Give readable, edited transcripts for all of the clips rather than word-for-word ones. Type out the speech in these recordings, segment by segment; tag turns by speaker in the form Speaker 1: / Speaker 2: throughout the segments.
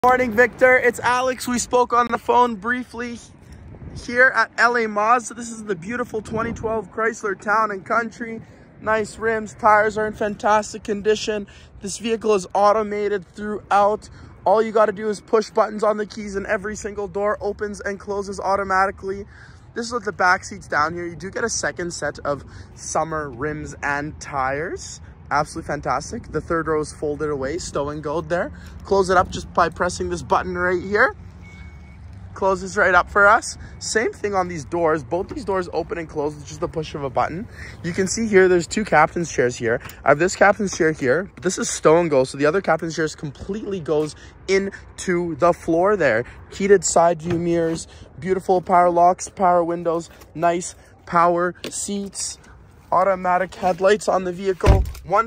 Speaker 1: Morning, Victor. It's Alex. We spoke on the phone briefly here at LA Mazda. This is the beautiful 2012 Chrysler Town & Country. Nice rims, tires are in fantastic condition. This vehicle is automated throughout. All you got to do is push buttons on the keys and every single door opens and closes automatically. This is what the back seats down here. You do get a second set of summer rims and tires. Absolutely fantastic. The third row is folded away, stow and go there. Close it up just by pressing this button right here. Closes right up for us. Same thing on these doors. Both these doors open and close with just the push of a button. You can see here, there's two captain's chairs here. I have this captain's chair here. This is stow and go, so the other captain's chair completely goes into the floor there. Heated side view mirrors, beautiful power locks, power windows, nice power seats. Automatic headlights on the vehicle.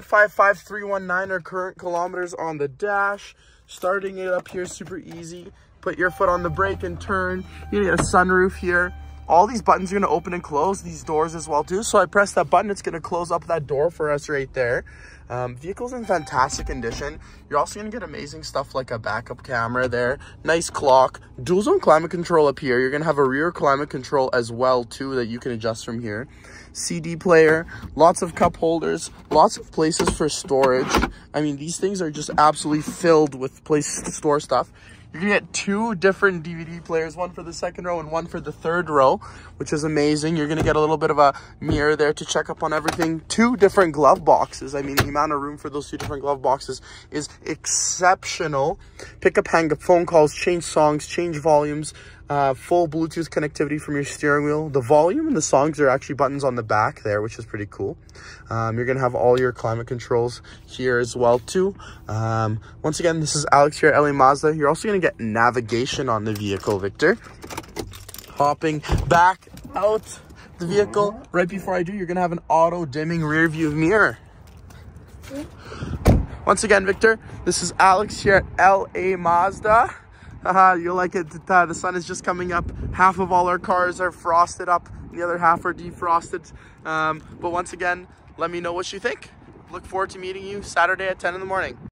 Speaker 1: 155,319 are current kilometers on the dash. Starting it up here, super easy. Put your foot on the brake and turn. You get a sunroof here. All these buttons are going to open and close these doors as well too. So I press that button, it's going to close up that door for us right there. Vehicle's in fantastic condition. You're also going to get amazing stuff like a backup camera there. Nice clock. Dual zone climate control up here. You're going to have a rear climate control as well too that you can adjust from here. CD player, lots of cup holders, lots of places for storage. I mean, these things are just absolutely filled with places to store stuff. You're gonna get two different DVD players, one for the second row and one for the third row, which is amazing. You're gonna get a little bit of a mirror there to check up on everything. Two different glove boxes. I mean, the amount of room for those two different glove boxes is exceptional. Pick up, hang up phone calls, change songs, change volumes, full Bluetooth connectivity from your steering wheel. The volume and the songs are actually buttons on the back there, which is pretty cool. You're gonna have all your climate controls here as well too. Once again, this is Alex here at LA Mazda. You're also gonna get navigation on the vehicle, Victor. Hopping back out the vehicle, right before I do, you're gonna have an auto dimming rear view mirror. Once again, Victor, this is Alex here at LA Mazda. You'll like it. The sun is just coming up. Half of all our cars are frosted up. The other half are defrosted. But once again, let me know what you think. Look forward to meeting you Saturday at 10 in the morning.